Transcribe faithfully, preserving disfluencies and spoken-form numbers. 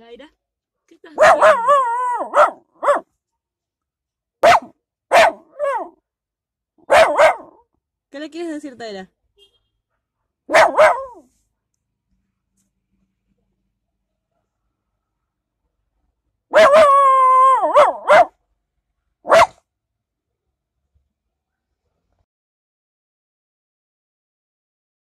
Taira, ¿qué estás haciendo? ¿Qué le quieres decir, Taira?